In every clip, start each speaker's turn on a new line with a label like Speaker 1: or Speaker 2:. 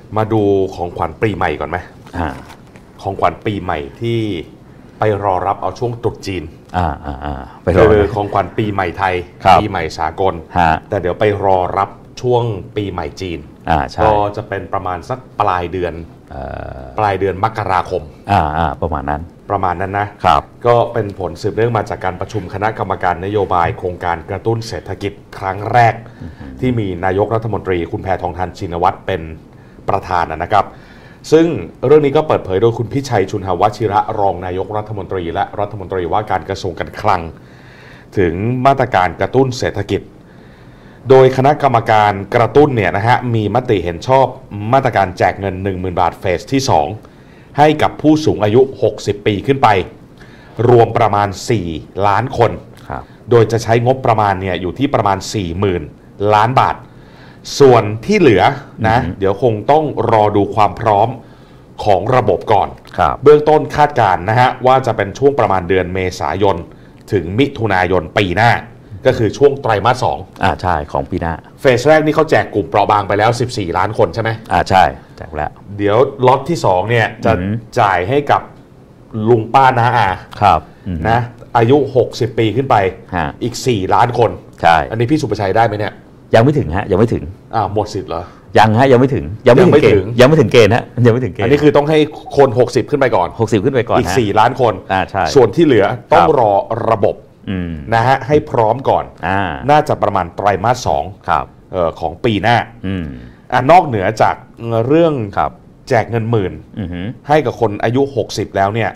Speaker 1: มาดูของขวัญปีใหม่ก่อนไหมของขวัญปีใหม่ที่ไปรอรับเอาช่วงตรุษจีนคือของขวัญปีใหม่ไทยปีใหม่สากลแต่เดี๋ยวไปรอรับช่วงปีใหม่จีนก็จะเป็นประมาณสักปลายเดือนมกราคม
Speaker 2: ประมาณนั้น
Speaker 1: นะครับก็เป็นผลสืบเนื่องมาจากการประชุมคณะกรรมการนโยบายโครงการกระตุ้นเศรษฐกิจครั้งแรกที่มีนายกรัฐมนตรีคุณแพทองธารชินวัตรเป็นประธานนะครับซึ่งเรื่องนี้ก็เปิดเผยโดยคุณพิชัยชุนหวชิระรองนายกรัฐมนตรีและรัฐมนตรีว่าการกระทรวงการคลังถึงมาตรการกระตุ้นเศรษฐกิจโดยคณะกรรมการกระตุ้นเนี่ยนะฮะมีมติเห็นชอบมาตรการแจกเงิน 10,000 บาทเฟสที่2ให้กับผู้สูงอายุ60ปีขึ้นไปรวมประมาณ4ล้านคนโดยจะใช้งบประมาณเนี่ยอยู่ที่ประมาณ 40,000 ล้านบาทส่วนที่เหลือนะเดี๋ยวคงต้องรอดูความพร้อมของระบบก่อนเบื้องต้นคาดการณ์นะฮะว่าจะเป็นช่วงประมาณเดือนเมษายนถึงมิถุนายนปีหน้าก็คือช่วงไตรมาส2
Speaker 2: ใช่ของปีหน้า
Speaker 1: เฟสแรกนี่เขาแจกกลุ่มเปราะบางไปแล้ว14ล้านคนใช่ไหม
Speaker 2: ใช่แจกแล้ว
Speaker 1: เดี๋ยวล็อตที่2เนี่ยจะจ่ายให้กับลุงป้าน้าอา
Speaker 2: ครับ
Speaker 1: นะอายุ60ปีขึ้นไปอีก4ล้านคน
Speaker 2: ใช่
Speaker 1: อันนี้พี่สุประชัยได้ไหมเนี่ย
Speaker 2: ยังไม่ถึงฮะยังไม่ถึง
Speaker 1: หมดสิทธิ์เหรอ
Speaker 2: ยังฮะยังไม่ถึงยังไม่ถึงเกณฑ์ฮะยังไม่ถึงเกณฑ์
Speaker 1: อันนี้คือต้องให้คน60ขึ้นไปก่อน
Speaker 2: 60ขึ้นไปก่อน
Speaker 1: อีก4ล้านคน
Speaker 2: ใช่
Speaker 1: ส่วนที่เหลือต้องรอระบบนะฮะให้พร้อมก่อนน่าจะประมาณไตรมาส2ของปีหน้านอกเหนือจากเรื่องแจกเงิน10,000ให้กับคนอายุ60แล้วเนี่ย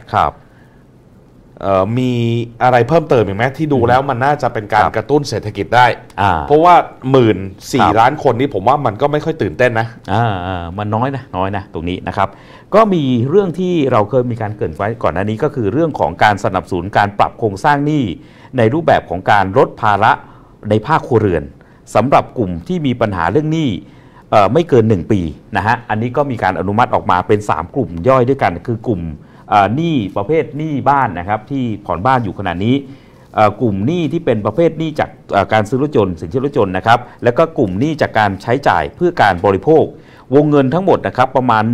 Speaker 1: มีอะไรเพิ่มเติมอีกไหมที่ดูแล้วมันน่าจะเป็นการกระตุ้นเศรษฐกิจได้เพราะว่า14ล้านคนนี้ผมว่ามันก็ไม่ค่อยตื่นเต้นนะ
Speaker 2: มันน้อยนะตรงนี้นะครับก็มีเรื่องที่เราเคยมีการเกริ่นไว้ก่อนหน้านี้ก็คือเรื่องของการสนับสนุนการปรับโครงสร้างหนี้ในรูปแบบของการลดภาระในภาคครัวเรือนสำหรับกลุ่มที่มีปัญหาเรื่องหนี้ไม่เกิน1ปีนะฮะอันนี้ก็มีการอนุมัติออกมาเป็น3กลุ่มย่อยด้วยกันคือกลุ่มหนี้ประเภทหนี้บ้านนะครับที่ผ่อนบ้านอยู่ขณะนี้กลุ่มหนี้ที่เป็นประเภทหนี้จากการซื้อรถยนต์สินเชื่อรถยนต์นะครับแล้วก็กลุ่มหนี้จากการใช้จ่ายเพื่อการบริโภควงเงินทั้งหมดนะครับประมาณ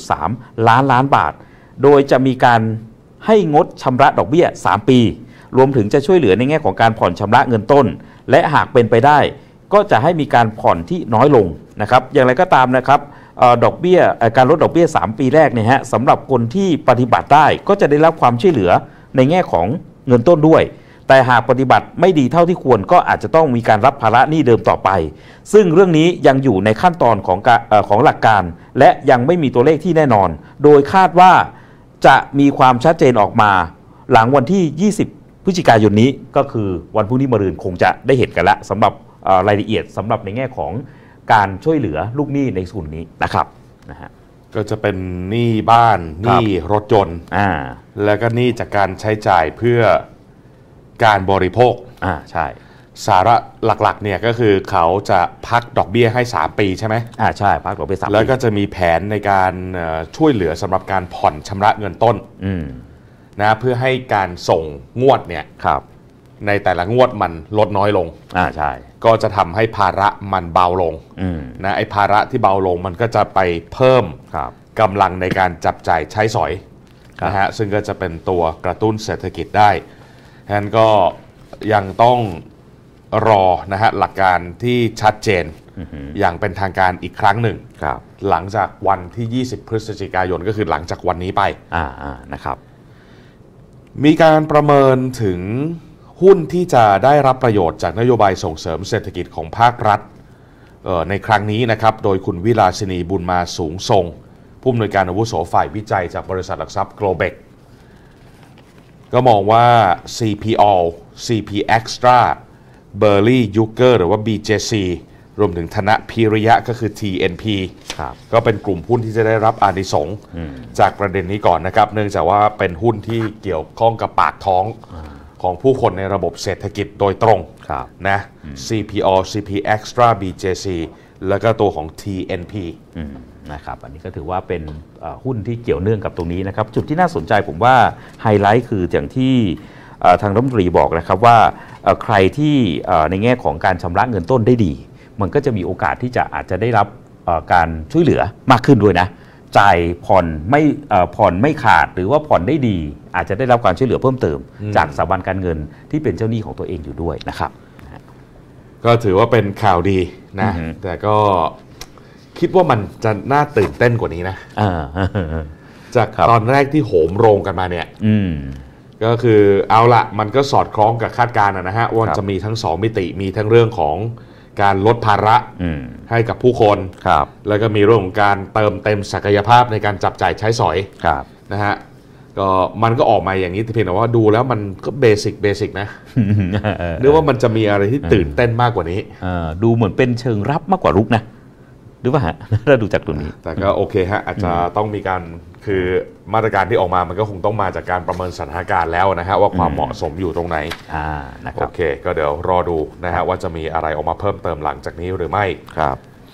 Speaker 2: 1.3 ล้านบาทโดยจะมีการให้งดชำระดอกเบี้ย3ปีรวมถึงจะช่วยเหลือในแง่ของการผ่อนชำระเงินต้นและหากเป็นไปได้ก็จะให้มีการผ่อนที่น้อยลงนะครับอย่างไรก็ตามนะครับดอกเบี้ยการลดดอกเบี้ย3ปีแรกเนี่ยฮะสำหรับคนที่ปฏิบัติได้ก็จะได้รับความช่วยเหลือในแง่ของเงินต้นด้วยแต่หากปฏิบัติไม่ดีเท่าที่ควรก็อาจจะต้องมีการรับภาระหนี้เดิมต่อไปซึ่งเรื่องนี้ยังอยู่ในขั้นตอนของหลักการและยังไม่มีตัวเลขที่แน่นอนโดยคาดว่าจะมีความชัดเจนออกมาหลังวันที่20พฤศจิกายนนี้ก็คือวันพรุ่งนี้มะรืนคงจะได้เห็นกันแล้วสำหรับรายละเอียดสำหรับในแง่ของการช่วยเหลือลูกหนี้ในส่วนนี้นะครับ
Speaker 1: ก็จะเป็นหนี้บ้านหนี้รถยนต์แล้วก็หนี้จากการใช้จ่ายเพื่อการบริโภค
Speaker 2: ใช่
Speaker 1: สาระหลักๆเนี่ยก็คือเขาจะพักดอกเบี้ยให้3ปีใช่ไหม
Speaker 2: ใช่พักดอกเบี้ย3ปี
Speaker 1: แล้วก็จะมีแผนในการช่วยเหลือสำหรับการผ่อนชำระเงินต้นนะเพื่อให้การส่งงวดเนี่ยในแต่ละงวดมันลดน้อยลง
Speaker 2: ใช่
Speaker 1: ก็จะทำให้ภาระมันเบาลงนะไอ้ภาระที่เบาลงมันก็จะไปเพิ่มกำลังในการจับจ่ายใช้สอยนะฮะซึ่งก็จะเป็นตัวกระตุ้นเศรษฐกิจได้ฉะนั้นก็ยังต้องรอนะฮะหลักการที่ชัดเจนอย่างเป็นทางการอีกครั้งหนึ่งหลังจากวันที่20พฤศจิกายนก็คือหลังจากวันนี้ไป
Speaker 2: นะครับ
Speaker 1: มีการประเมินถึงหุ้นที่จะได้รับประโยชน์จากนโยบายส่งเสริมเศรษฐกิจของภาครัฐในครั้งนี้นะครับโดยคุณวิลาสินีบุญมาสูงทรงผู้อำนวยการอาวุโสฝ่ายวิจัยจากบริษัทหลักทรัพย์ Globex ก็มองว่า CPO CP Extra Burley Yuger หรือว่า BJC รวมถึงธนพิริยะก็คือ TNP ก็เป็นกลุ่มหุ้นที่จะได้รับอานิสงส์จากประเด็นนี้ก่อนนะครับเนื่องจากว่าเป็นหุ้นที่เกี่ยวข้องกับปากท้องของผู้คนในระบบเศรษฐกิจโดยตรงนะ CPO CP Extra BJC แล้วก็ตัวของ TNP
Speaker 2: นะครับอันนี้ก็ถือว่าเป็นหุ้นที่เกี่ยวเนื่องกับตรงนี้นะครับจุดที่น่าสนใจผมว่าไฮไลท์คืออย่างที่ทางรัฐมนตรีบอกนะครับว่าใครที่ในแง่ของการชำระเงินต้นได้ดีมันก็จะมีโอกาสที่จะอาจจะได้รับการช่วยเหลือมากขึ้นด้วยนะจ่ายผ่อนไม่ขาดหรือว่าผ่อนได้ดี อาจจะได้รับการช่วยเหลือเพิ่มเติมจากสถาบันการเงินที่เป็นเจ้าหนี้ของตัวเองอยู่ด้วยนะครับ
Speaker 1: ก็ถือว่าเป็นข่าวดีนะแต่ก็คิดว่ามันจะน่าตื่นเต้นกว่านี้นะจากตอนแรกที่โหมโรงกันมาเนี่ยก็คือเอาละมันก็สอดคล้องกับคาดการณ์นะฮะว่าจะมีทั้ง2มิติมีทั้งเรื่องของการลดภาระให้กับผู้คนแล้วก็มีเรื่องของการเติมเต็มศักยภาพในการจับจ่ายใช้สอยนะฮะก็มันก็ออกมาอย่างนี้แต่เพียงแต่ว่าดูแล้วมันก็เบสิกนะนึกว่ามันจะมีอะไรที่ตื่นเต้นมากกว่านี้
Speaker 2: ดูเหมือนเป็นเชิงรับมากกว่ารุกนะหรือว่าฮะถ้าดูจากตรงนี้
Speaker 1: แต่ก็โอเคฮะอาจจะต้องมีการคือมาตรการที่ออกมามันก็คงต้องมาจากการประเมินสถานการณ์แล้วนะฮะว่าความเหมาะสมอยู่ตรงไหน
Speaker 2: นะครับ
Speaker 1: โอเคก็เดี๋ยวรอดูนะฮะว่าจะมีอะไรออกมาเพิ่มเติมหลังจากนี้หรือไม่
Speaker 2: ครับ